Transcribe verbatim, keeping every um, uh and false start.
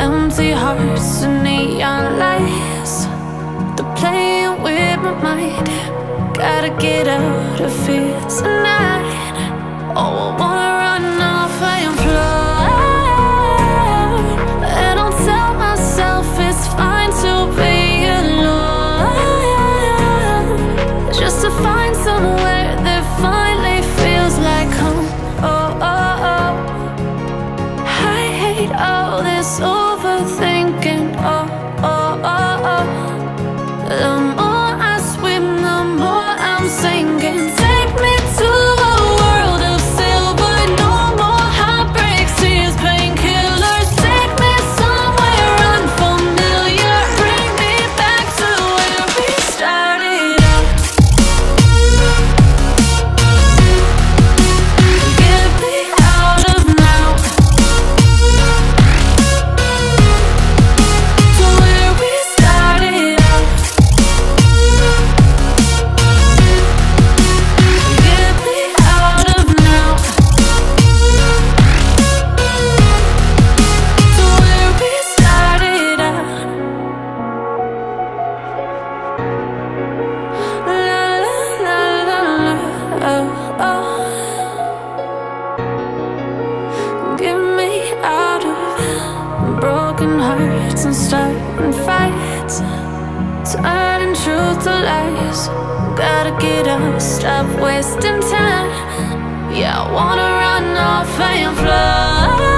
Empty hearts and neon lights, they're playing with my mind. Gotta get out of here tonight. Oh, I wanna run off and fly. And I'll tell myself it's fine to be alone, just to find somewhere that finally feels like home. Oh, oh, oh. I hate all this overthinking. Oh, oh, oh, oh. The more I swim, the more I'm sinking. Take me to a world of silver. No more heartbreaks, tears, painkillers. Take me somewhere unfamiliar. Bring me back to where we started out. Get me out of now, to where we started out. Get me out of now, to where we started out. La la la la la, oh, oh. Get me out of broken hearts and starting fights, turning truth to lies. Gotta get up, stop wasting time. Yeah, I wanna run off and fly.